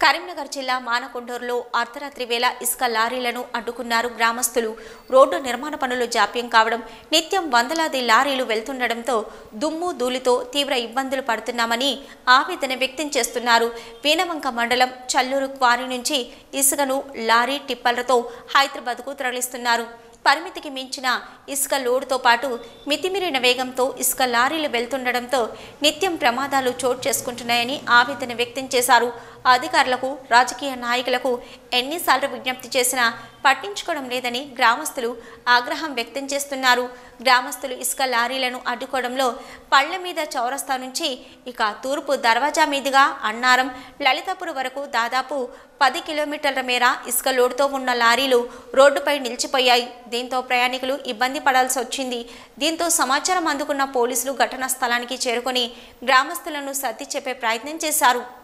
కరీంనగర్ జిల్లా మానకొండూరులో అర్ధరాత్రి వేళ ఇసుక లారీలను అడ్డుకున్నారు గ్రామస్తులు. రోడ్డు నిర్మాణ పనులు జాప్యం కావడం, నిత్యం వందలాది లారీలు వెళ్తుండటంతో దుమ్ము ధూళితో తీవ్ర ఇబ్బందులు పడుతున్నామని ఆవేదన వ్యక్తం చేస్తున్నారు. వీణవంక మండలం చల్లూరు క్వారీ నుంచి ఇసుకను లారీ టిప్పర్లతో హైదరాబాద్కు తరలిస్తున్నారు. పరిమితికి మించిన ఇసుక లోడుతో పాటు మితిమీరిన వేగంతో ఇసుక లారీలు వెళ్తుండటంతో నిత్యం ప్రమాదాలు చోటు చేసుకుంటున్నాయని ఆవేదన వ్యక్తం చేశారు. అధికారులకు, రాజకీయ నాయకులకు ఎన్నిసార్లు విజ్ఞప్తి చేసినా పట్టించుకోవడం లేదని గ్రామస్తులు ఆగ్రహం వ్యక్తం చేస్తున్నారు. గ్రామస్తులు ఇసుక లారీలను అడ్డుకోవడంలో పళ్ల మీద చౌరస్తా నుంచి ఇక తూర్పు దర్వాజా మీదుగా అన్నారం, లలితాపూర్ వరకు దాదాపు 10 కిలోమీటర్ల మేర ఇసుక లోడుతో ఉన్న లారీలు రోడ్డుపై నిలిచిపోయాయి. దీంతో ప్రయాణికులు ఇబ్బంది పడాల్సి వచ్చింది. దీంతో సమాచారం అందుకున్న పోలీసులు ఘటనా స్థలానికి చేరుకొని గ్రామస్తులను సర్ది చెప్పే ప్రయత్నం చేశారు.